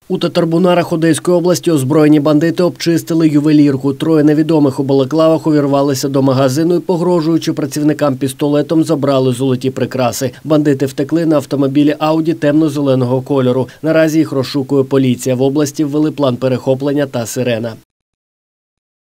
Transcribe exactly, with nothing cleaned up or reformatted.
У Татарбунарах Одеської області озброєні бандити обчистили ювелірку. Троє невідомих у балаклавах увірвалися до магазину і, погрожуючи працівникам пістолетом, забрали золоті прикраси. Бандити втекли на автомобілі «Ауді» темно-зеленого кольору. Наразі їх розшукує поліція. В області ввели план перехоплення та сирена.